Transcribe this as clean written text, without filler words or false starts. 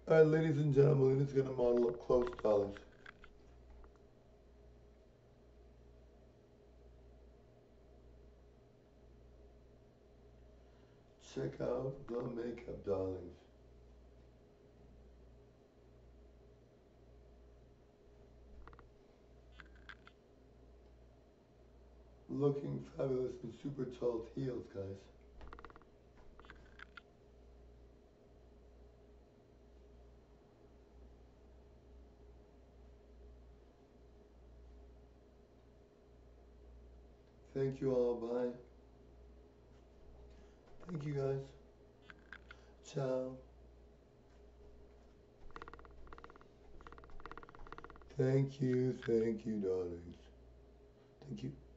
Alright, ladies and gentlemen, Lena's gonna model up close, darlings. Check out the makeup, darlings. Looking fabulous in super tall heels, guys. Thank you all, bye. Thank you guys. Ciao. Thank you, darlings. Thank you.